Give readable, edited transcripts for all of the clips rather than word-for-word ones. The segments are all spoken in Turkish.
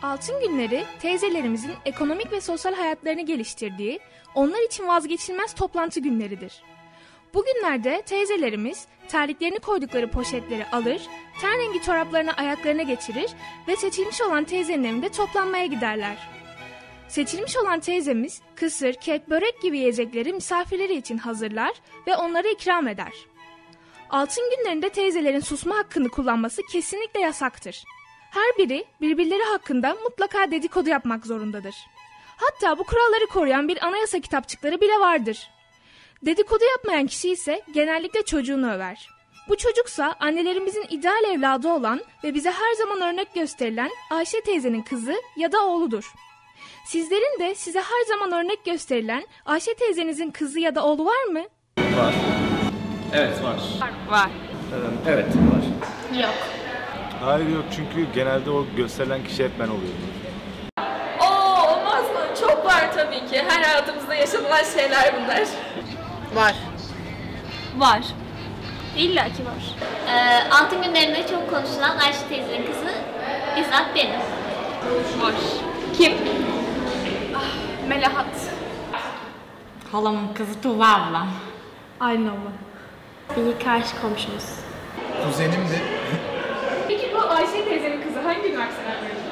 Altın günleri teyzelerimizin ekonomik ve sosyal hayatlarını geliştirdiği, onlar için vazgeçilmez toplantı günleridir. Bu günlerde teyzelerimiz terliklerini koydukları poşetleri alır, ten rengi çoraplarını ayaklarına geçirir ve seçilmiş olan teyzenin evinde toplanmaya giderler. Seçilmiş olan teyzemiz kısır, kek, börek gibi yiyecekleri misafirleri için hazırlar ve onlara ikram eder. Altın günlerinde teyzelerin susma hakkını kullanması kesinlikle yasaktır. Her biri birbirleri hakkında mutlaka dedikodu yapmak zorundadır. Hatta bu kuralları koruyan bir anayasa kitapçıkları bile vardır. Dedikodu yapmayan kişi ise genellikle çocuğunu över. Bu çocuksa annelerimizin ideal evladı olan ve bize her zaman örnek gösterilen Ayşe teyzenin kızı ya da oğludur. Sizlerin de size her zaman örnek gösterilen Ayşe teyzenizin kızı ya da oğlu var mı? Var. Evet var. Var. Evet var. Yok. Hayır yok, çünkü genelde o gösterilen kişi hep ben oluyorum. Olmaz mı? Çok var tabii ki. Her hayatımızda yaşanılan şeyler bunlar. Var. Var. İlla ki var. Altın günlerinde çok konuşulan Ayşe teyzenin kızı bizzat benim. Var. Kim? Melahat. Halamın kızı Tuğba ablam. Aylin abla. Bir karşı komşumuz. Kuzenimdi. Peki bu Ayşe teyzenin kızı hangi üniversiteden mezun?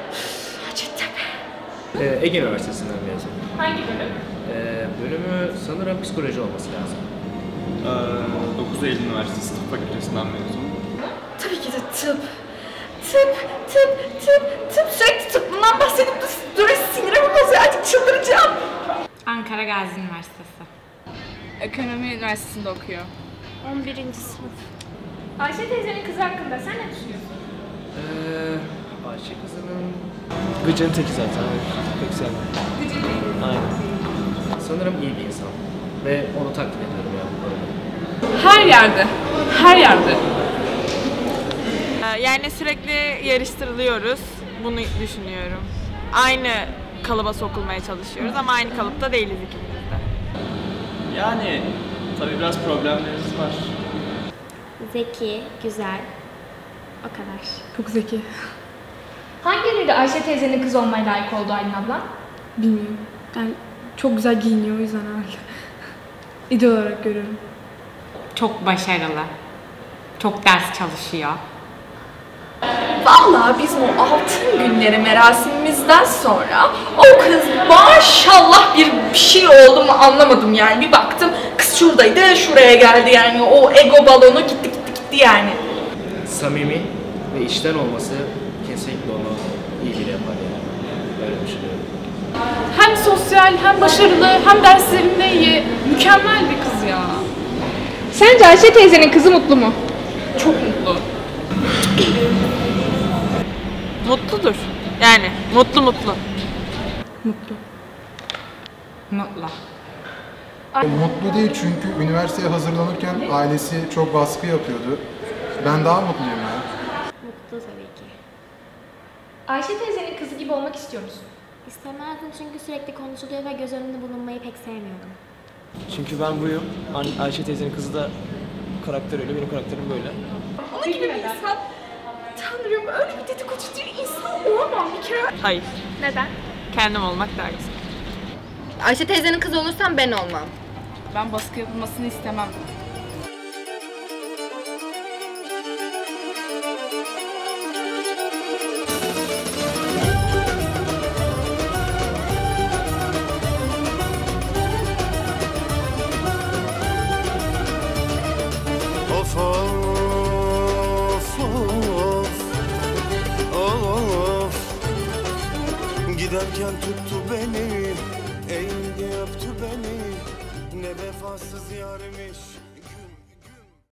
Hacettepe. Ege Üniversitesi'nden mezun. Hangi bölüm? Bölümü sanırım psikoloji olması lazım. 9 Eylül Üniversitesi Tıp Fakültesinden mezun. Tabii ki de tıp. Tıp. Sürekli tıbbından bahsedip duruyor, sinirimi bozuyor, artık çıldıracağım. Ankara Gazi Üniversitesi. Ekonomi Üniversitesi'nde okuyor. 11. sınıf. Ayşe teyzenin kızı hakkında sen ne düşünüyorsun? Ayşe kızının gıcın teki zaten. Pek sevmem. Gıcır değil. Aynen. Sanırım iyi bir insan. Ve onu takdir ediyorum yani. Her yerde. Yani sürekli yarıştırılıyoruz. Bunu düşünüyorum. Aynı kalıba sokulmaya çalışıyoruz ama aynı kalıpta değiliz ikimiz de. Yani tabii biraz problemlerimiz var. Zeki, güzel. O kadar. Çok zeki. Hangileri Ayşe teyzenin kızı olmaya layık oldu Aylin abla? Bilmiyorum. Yani çok güzel giyiniyor, o yüzden herhalde. İdeal olarak görüyorum. Çok başarılı. Çok ders çalışıyor. Vallahi bizim o altın günleri merasimimizden sonra o kız maşallah bir şey oldu mu anlamadım yani. Bir baktım kız şuradaydı, şuraya geldi yani. O ego balonu gitti yani. Samimi ve içten olması kesinlikle onu iyi biri yapar yani. Öyle düşünüyorum. Hem sosyal, hem başarılı, hem derslerinde iyi. Mükemmel bir kız ya. Sence Ayşe teyzenin kızı mutlu mu? Çok mutlu. Mutludur. Yani mutlu. Mutlu. Mutlu değil, çünkü üniversiteye hazırlanırken ailesi çok baskı yapıyordu. Ben daha mutluyum ya. Mutlu tabii ki. Ayşe teyzenin kızı gibi olmak istiyor musun? İstemezdim çünkü sürekli konuşuluyor ve göz önünde bulunmayı pek sevmiyorum. Çünkü ben buyum. Ayşe teyzenin kızı da karakter öyle, benim karakterim böyle. Onun gibi bir insan, Tanrım öyle bir dedikoducu insan olamam bir kere. Hayır. Neden? Kendim olmak daha güzel. Ayşe teyzenin kızı olursam ben olmam. Ben baskı yapılmasını istemem. Of of giderken tuttu beni, eğildi öptü beni, ne vefasız yarmış.